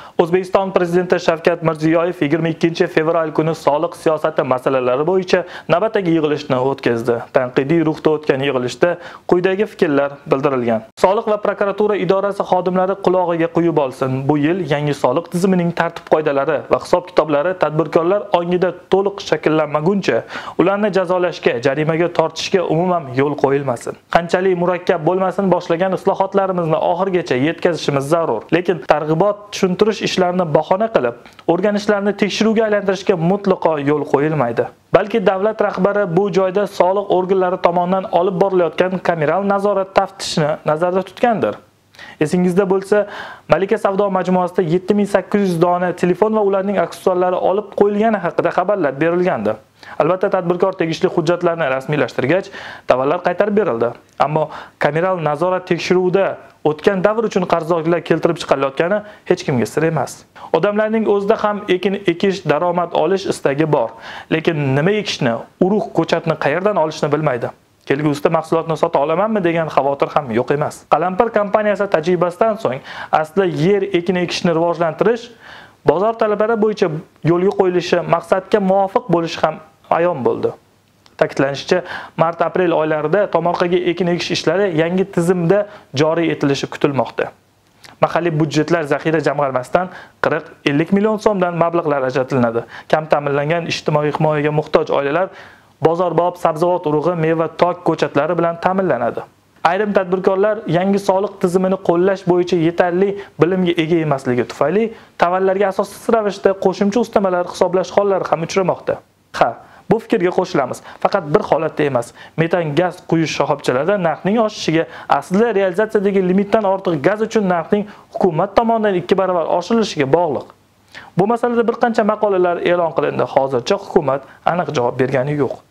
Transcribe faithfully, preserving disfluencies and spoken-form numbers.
O'zbekiston Prezidenti Shavkat Mirziyoyev yigirma ikkinchi fevral kuni soliq siyosati masalalari bo'yicha navbatdagi yig'ilishni o'tkazdi. Tanqidiy ruhda o'tgan yig'ilishda quyidagi fikrlar bildirilgan. Soliq va prokuratura idorasi xodimlari qulog'iga quyib olsin. Bu yil yangi soliq tizimining tartib-qoidalari va hisob-kitoblari tadbirkorlar ongida to'liq shakllanmaguncha ularni jazolashga, jarimaga tortishga umuman yo'l qo'yilmasin. Qanchalik murakkab bo'lmasin, boshlagan islohotlarimizni oxirigacha yetkazishimiz zarur. Lekin targ'ibot, tushuntirish ishlarini bahona qilib, o'rganishlarni tekshiruvga aylantirishga mutlaqo yo'l qo'yilmaydi. Balki davlat rahbari bu joyda soliq organlari tomonidan olib borilayotgan kameral nazorat taftishni nazarda tutgandir. Esingizda bo'lsa, Malika savdo majmuasida yetti ming sakkiz yuz dona telefon va ularning aksessuarlari olib qo'yilgani haqida xabarlar berilgandi. Albatta, tadbirkor tegishli hujjatlarni rasmiylashtirgach, tovarlar qaytarib berildi. Ammo kameral nazorat tekshiruvida o'tgan davr uchun qarzdorliklar keltirib chiqarilayotgani hech kimga sir emas. Odamlarning o'zida ham ekin ekish, daromad olish istagi bor, lekin nima ekishni, urug' ko'chatni qayerdan olishni bilmaydi. Kelgusida mahsulotni sota olamanmi degan xavotir ham yo'q emas. Qalampir kompaniyasi tajribasidan so'ng asli yer ekin ekishni rivojlantirish bozor talablari bo'yicha yo'lga qo'yilishi maqsadga muvofiq bo'lishi ham ayon bo'ldi. Ta'kidlanishicha, mart-aprel oylarida tomorqaga ekin ekish ishlari yangi tizimda joriy etilishi kutilmoqda. Mahalliy budjetlar zaxira jamg'armasidan qirq ellik million so'mdan mablag'lar ajratiladi. Kam ta'minlangan ijtimoiy himoyaga muhtoj oilalar bozorbop sabzavot urug'i, meva, tok ko'chatlari bilan ta'minlanadi. Ayrim tadbirkorlar yangi soliq tizimini qo'llash bo'yicha yetarli bilimga ega emasligi tufayli tovarlarga asossiz ravishda qo'shimcha ustamalar hisoblash hollari ham uchramoqda. Ha, bu fikrga qo'shilamiz. Faqat bir holatda emas. Metan gaz quyish shoxobchalarida narxning oshishiga, aslida realizatsiyadagi limitdan ortiq gaz uchun narxning hukumat tomonidan ikki barobar oshirilishiga bog'liq. Bu masalada bir qancha maqolalar e'lon qilindi. Hozircha hukumat aniq javob bergani yo'q.